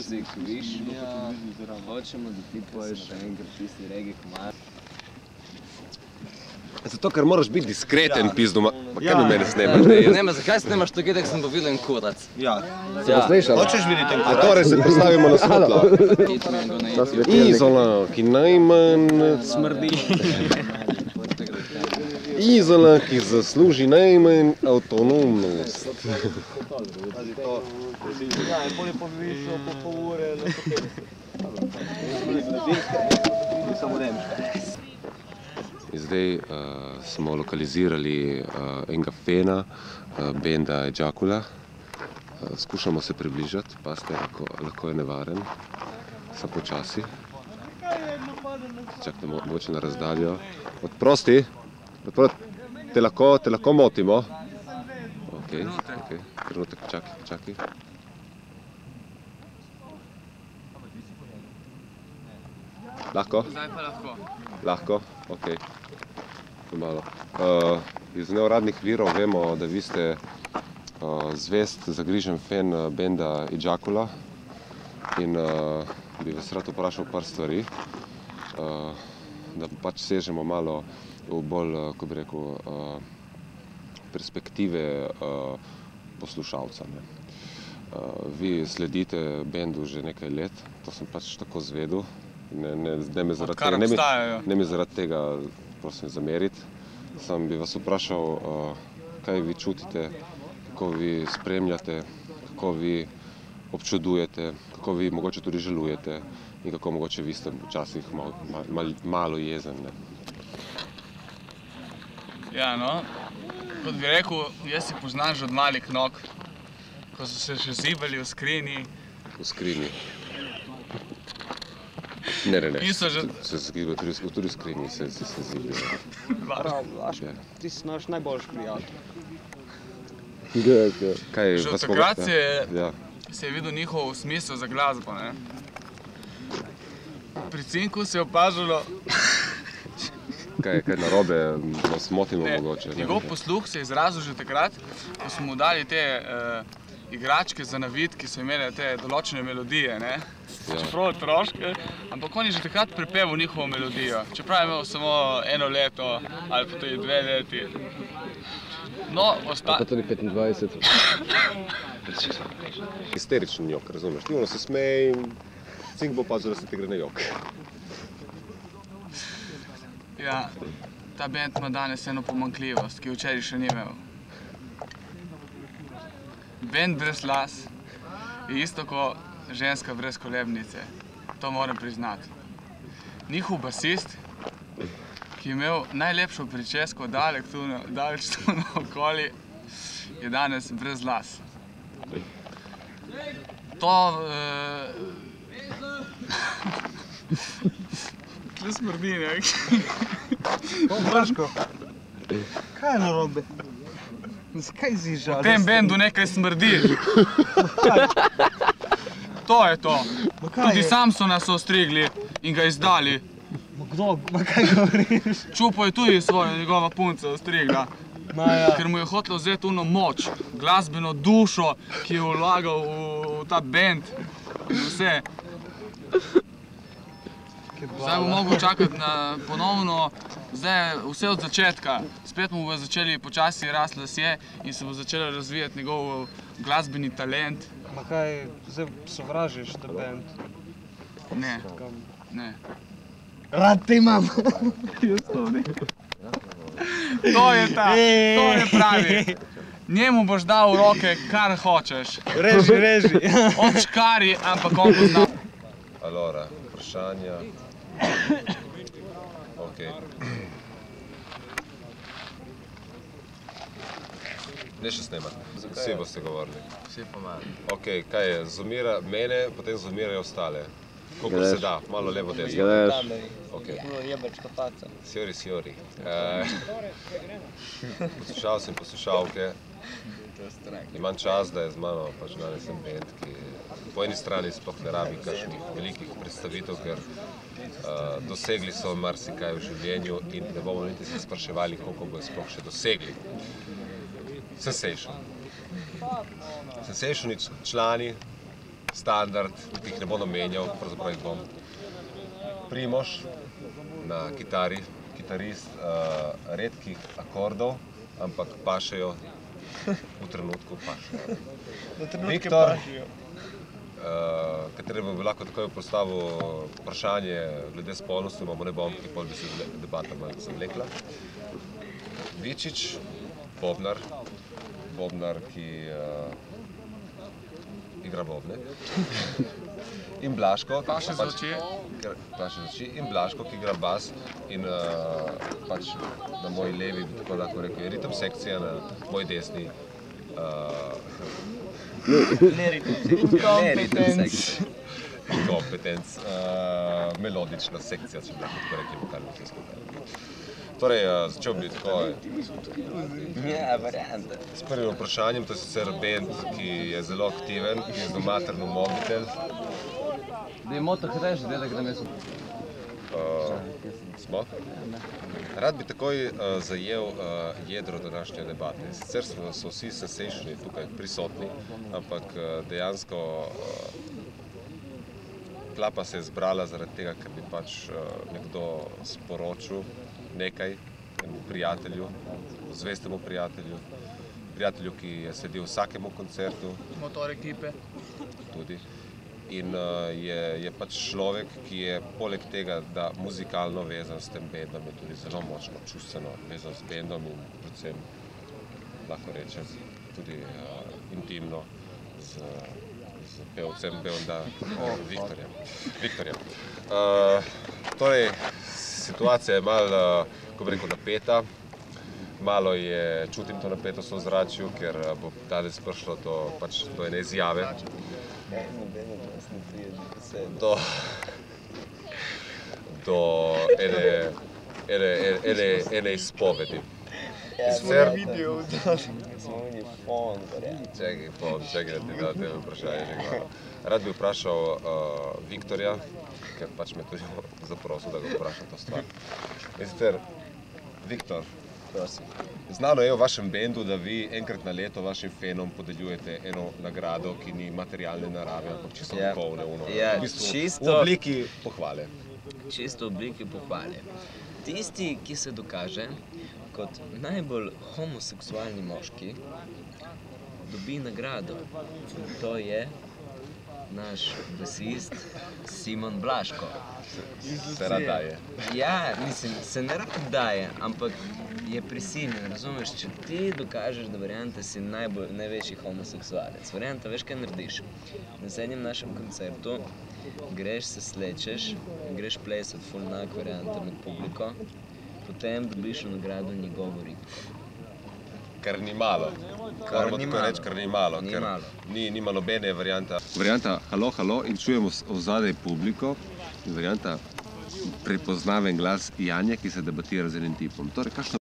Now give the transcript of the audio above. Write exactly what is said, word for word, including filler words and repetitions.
Višnja, hočemo, da ti poješ še enkrat tisti regi komar. Zato, ker moraš biti diskreten, pizdu, pa kaj mi mene snemaš? Nema, zakaj snemaš to, gdje sem dobil en kurac? Ja. Si ga slišal? Hočeš videti en kurac? A torej se postavimo na svetlo. Izola, ki najmanj smrdi. Izola, ki zasluži najmanj avtonomnost. Ja, in bolje povišal po pol ure na sto petdeset. Samo nemško. Zdaj uh, smo lokalizirali uh, enega fena, uh, benda Ejakula. Uh, skušamo se približati, paste, lahko, lahko je nevaren, samo počasi. Čakajte, mo moče na razdaljo. Odprosti, odprosti. Te lahko, te lahko motimo. Ok, ok, trenutek, čakaj, čakaj. Lahko? Zdaj pa lahko. Lahko, ok. Malo. Uh, iz neuradnih virov vemo, da vi ste uh, zvest, zagrižen fan benda Ejakula in uh, bi vas rad vprašal par stvari, uh, da pač sežemo malo v bolj, uh, ko bi rekel, uh, perspektive uh, poslušalca. Ne? Uh, vi sledite bendu že nekaj let, to sem pač tako zvedel. Ne, ne, ne me zaradi tega, ne, ne me zaradi tega, prosim, zameriti. Sam bi vas vprašal, uh, kaj vi čutite, kako vi spremljate, kako vi občudujete, kako vi mogoče tudi žalujete in kako mogoče vi ste včasih mal, mal, malo jezen. Ne? Ja, no, kot bi rekel, jaz si poznam že od malih nog, ko so se še zibali v skrini. V skrini. Ne, ne, ne, že... se zgibajo, tudi, tudi v skrini se, se, se zibajo. Laš, ti si naš najboljši prijatelj. Kaj, že od takrat se je, ja. se je videl njihov smisel za glasbo, ne? Pri Cinku se je opažalo... Kaj, kaj narobe, nas motimo mogoče? Ne? Njegov posluh se je izrazil že takrat, ko smo mu dali te uh, igračke za navid, ki so imele te določene melodije, ne? Ja. Čeprav otroške, ampak on je že takrat prepeval njihovo melodijo. Čeprav je imel samo eno leto ali pa tudi dve leti. No, ostalo... Ali pa tudi petindvajset. Histeričen jok, razumeš? Ti ono se smeji in Cink bo opazil, da se ti gre na jok. Ja, ta bend ima danes eno pomanjkljivost, ki včeraj še ni imel. Bend brez las je isto kot ženska brez kolebnice. To moram priznati. Njihov basist, ki je imel najlepšo pričesko daleč tu naokoli, je danes brez las. To... Tle smrdi, ne? Braško, kaj je narobe? Zakaj si žal? V tem bendu nekaj smrdi. To je to. Tudi Samsona so ostrigli in ga izdali. Ma kdo? Ma kaj govoriš? Čupo je tudi svojo njegova punca ostrigla. Ker mu je hotel vzeti uno moč, glasbeno dušo, ki je vlagal v ta bend in vse. Zdaj bo mogel čakati na ponovno, zdaj vse od začetka. Spet mu bo začeli počasi rasti lasje in se bo začela razvijati njegov glasbeni talent. Ma kaj, zdaj sovražiš ta bend? Ne, ne. Rad te imam! To je ta, to je pravi. Njemu boš dal v roke, kar hočeš. Reži, reži. Obškari, ampak on bo znal. Alora, vprašanja. Ok. Ne še snemati. Vsi boste govorili. Vsi pa malo. Ok, kaj je? Zumira mene, potem zumirajo ostale. Koliko se da, malo levo desno. Ok. Jebačka faca. Sjori, sjori. Poslušalci in poslušalke. Imam čas, da je z mano pač danes en bend, ki po eni strani sploh ne rabi kakšnih velikih predstavitev, ker dosegli so marsikaj v življenju in ne bomo niti se spraševali, koliko bojo sploh še dosegli. Sensation. Sensationi člani standard, ki jih ne bom omenjal, pravzaprav jih bom. Primož na kitari, kitarist uh, redkih akordov, ampak pašejo v trenutku pašejo. Na trenutke Viktor, pašijo. uh, kateremu bi lahko takoj postavil vprašanje glede spolnosti, imamo ne bom, ki pol bi se debata malo zavlekla. Vičič, bobnar, bobnar, ki uh, igra bobne. In Blaško, Paše za oči. Paše za oči. In Blaško, ki igra bas in uh, pač na moji levi, bi tako lahko rekel, je ritem sekcija, na moji desni uh, Ne ritem kompetenc, uh, melodična sekcija, če bi lahko tako rekli, vokalno vse skupaj. Torej, uh, začel bi tako Ja, varianta. s prvim vprašanjem, to je sicer band, ki je zelo aktiven, ki je zelo materno mobitel. Da je moto hitreje, da je gremo so. Uh, smo? Rad bi takoj uh, zajel uh, jedro današnje debate. Sicer smo, so vsi sensationi tukaj prisotni, ampak uh, dejansko uh, klapa se je zbrala zaradi tega, ker bi pač uh, nekdo sporočil nekaj enemu prijatelju, zvestemu prijatelju, prijatelju, ki je sledil vsakemu koncertu. Motor ekipe. Tudi. In uh, je, je pač človek, ki je poleg tega, da muzikalno vezan s tem bendom, je tudi zelo močno čustveno vezan s bendom in predvsem, lahko rečem, tudi uh, intimno z, z pevcem benda uh, Viktorjem. Viktorjem. Uh, torej, situacija je malo, uh, ko bi rekel, napeta. Malo je, čutim to napetost v ozračju, ker uh, bo danes prišlo do, pač, do ene izjave. Do, do ene, ene, ene, ene izpovedi. Sicer, Smo v njih fon, varianta. čekaj, fon, čekaj, da ti da te vprašanje. Rad bi vprašal uh, Viktorja, ker pač me tudi zaprosil, da ga vprašam to stvar. In sicer, Viktor, znano je v vašem bendu, da vi enkrat na leto vašim fenom podeljujete eno nagrado, ki ni materialne narave, ampak čisto Ja. duhovne, ono, Ja, v bistvu čisto- v obliki pohvale. Čisto v obliki pohvale. Tisti, ki se dokaže kot najbolj homoseksualni moški, dobi nagrado. To je naš basist Simon Blaško. Se rad daje. Ja, mislim, se ne rad daje, ampak je prisiljen, razumeš? Če ti dokažeš, da varianta si najbolj, največji homoseksualec, varianta, veš, kaj narediš? Na zadnjem našem koncertu greš, se slečeš, greš plesat full nak varianta med publiko, potem dobiš v nagrado njegovo riko. Ker ni malo. Kar Moramo ni tako malo. reči, ker ni malo. Ni ker malo. Ni, nima nobene varianta. Varianta halo, halo in čujemo ozadej publiko. In varianta prepoznaven glas Janje, ki se debatira z enim tipom. Torej, kakšno